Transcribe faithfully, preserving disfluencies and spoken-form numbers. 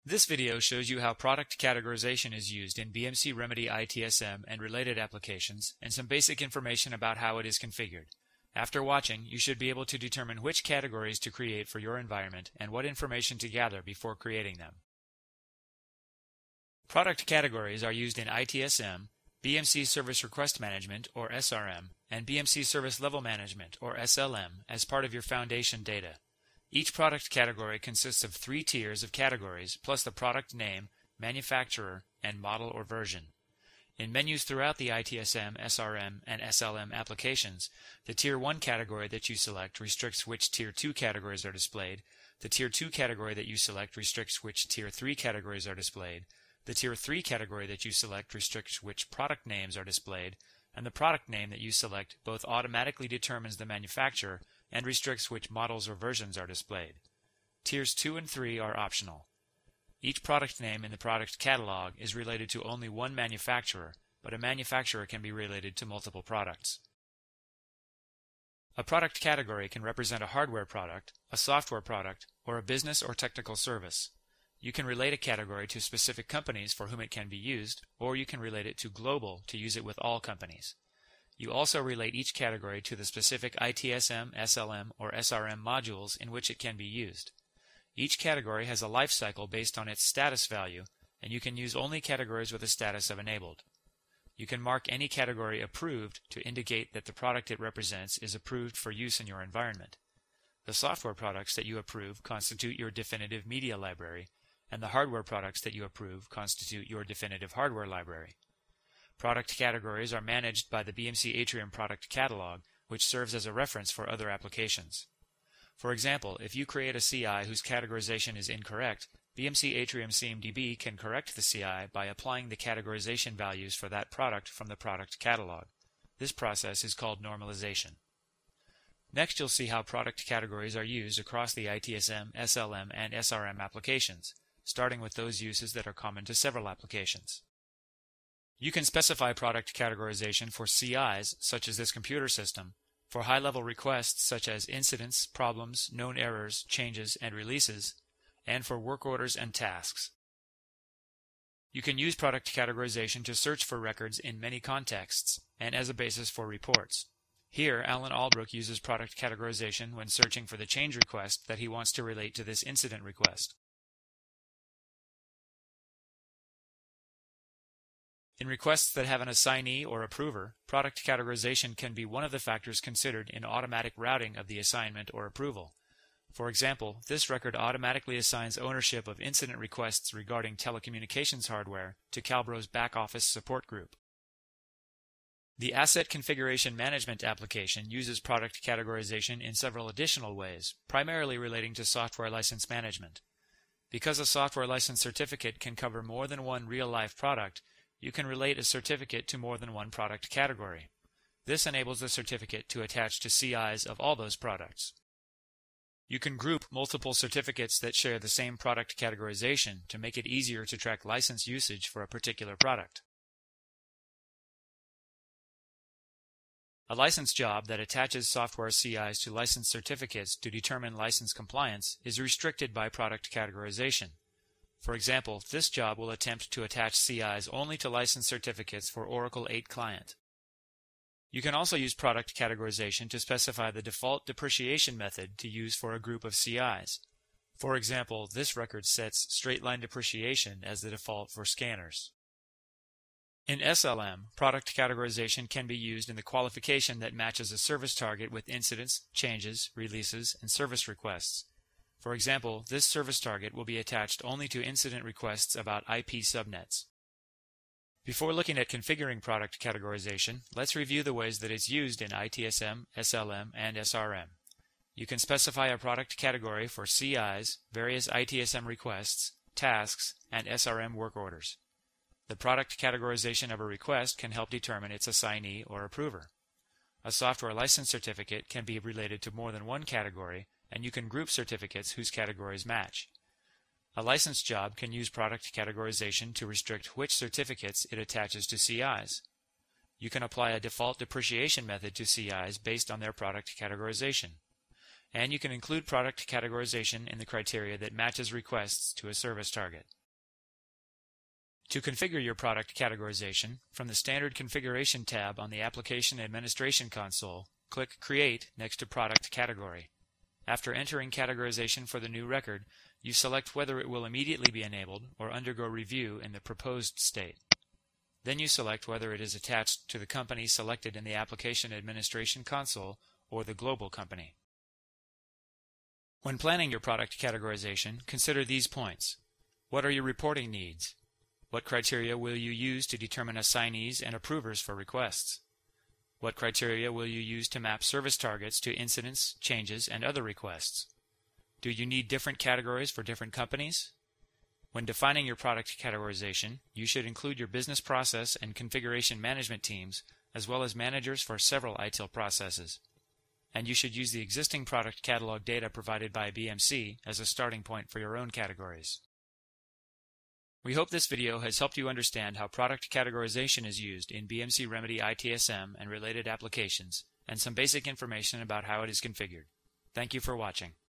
This video shows you how product categorization is used in B M C Remedy I T S M and related applications, and some basic information about how it is configured. After watching, you should be able to determine which categories to create for your environment and what information to gather before creating them. Product categories are used in I T S M, B M C Service Request Management, or S R M, and B M C Service Level Management, or S L M, as part of your foundation data. Each product category consists of three tiers of categories, plus the product name, manufacturer, and model or version. In menus throughout the I T S M, S R M, and S L M applications, the Tier one category that you select restricts which Tier two categories are displayed, the Tier two category that you select restricts which Tier three categories are displayed, the Tier three category that you select restricts which product names are displayed, and the product name that you select both automatically determines the manufacturer and restricts which models or versions are displayed. Tiers two and three are optional. Each product name in the product catalog is related to only one manufacturer, but a manufacturer can be related to multiple products. A product category can represent a hardware product, a software product, or a business or technical service. You can relate a category to specific companies for whom it can be used, or you can relate it to global to use it with all companies. You also relate each category to the specific I T S M, S L M, or S R M modules in which it can be used. Each category has a life cycle based on its status value, and you can use only categories with a status of enabled. You can mark any category approved to indicate that the product it represents is approved for use in your environment. The software products that you approve constitute your definitive media library, and the hardware products that you approve constitute your definitive hardware library. Product categories are managed by the B M C Atrium Product Catalog, which serves as a reference for other applications. For example, if you create a C I whose categorization is incorrect, B M C Atrium C M D B can correct the C I by applying the categorization values for that product from the product catalog. This process is called normalization. Next, you'll see how product categories are used across the I T S M, S L M, and S R M applications, starting with those uses that are common to several applications. You can specify product categorization for C Is, such as this computer system, for high-level requests such as incidents, problems, known errors, changes, and releases, and for work orders and tasks. You can use product categorization to search for records in many contexts and as a basis for reports. Here, Alan Albrook uses product categorization when searching for the change request that he wants to relate to this incident request. In requests that have an assignee or approver, product categorization can be one of the factors considered in automatic routing of the assignment or approval. For example, this record automatically assigns ownership of incident requests regarding telecommunications hardware to Calbro's back-office support group. The Asset Configuration Management application uses product categorization in several additional ways, primarily relating to software license management. Because a software license certificate can cover more than one real-life product, you can relate a certificate to more than one product category. This enables the certificate to attach to C Is of all those products. You can group multiple certificates that share the same product categorization to make it easier to track license usage for a particular product. A license job that attaches software C Is to license certificates to determine license compliance is restricted by product categorization. For example, this job will attempt to attach C Is only to license certificates for Oracle eight Client. You can also use product categorization to specify the default depreciation method to use for a group of C Is. For example, this record sets straight-line depreciation as the default for scanners. In S L M, product categorization can be used in the qualification that matches a service target with incidents, changes, releases, and service requests. For example, this service target will be attached only to incident requests about I P subnets. Before looking at configuring product categorization, let's review the ways that it's used in I T S M, S L M, and S R M. You can specify a product category for C Is, various I T S M requests, tasks, and S R M work orders. The product categorization of a request can help determine its assignee or approver. A software license certificate can be related to more than one category, and you can group certificates whose categories match. A license job can use product categorization to restrict which certificates it attaches to C Is. You can apply a default depreciation method to C Is based on their product categorization. and you can include product categorization in the criteria that matches requests to a service target. To configure your product categorization, from the Standard Configuration tab on the Application Administration console, click Create next to Product Category. After entering categorization for the new record, you select whether it will immediately be enabled or undergo review in the proposed state. Then you select whether it is attached to the company selected in the Application Administration console or the global company. When planning your product categorization, consider these points. What are your reporting needs? What criteria will you use to determine assignees and approvers for requests? What criteria will you use to map service targets to incidents, changes, and other requests? Do you need different categories for different companies? When defining your product categorization, you should include your business process and configuration management teams, as well as managers for several I T I L processes. And you should use the existing product catalog data provided by B M C as a starting point for your own categories. We hope this video has helped you understand how product categorization is used in B M C Remedy I T S M and related applications, and some basic information about how it is configured. Thank you for watching.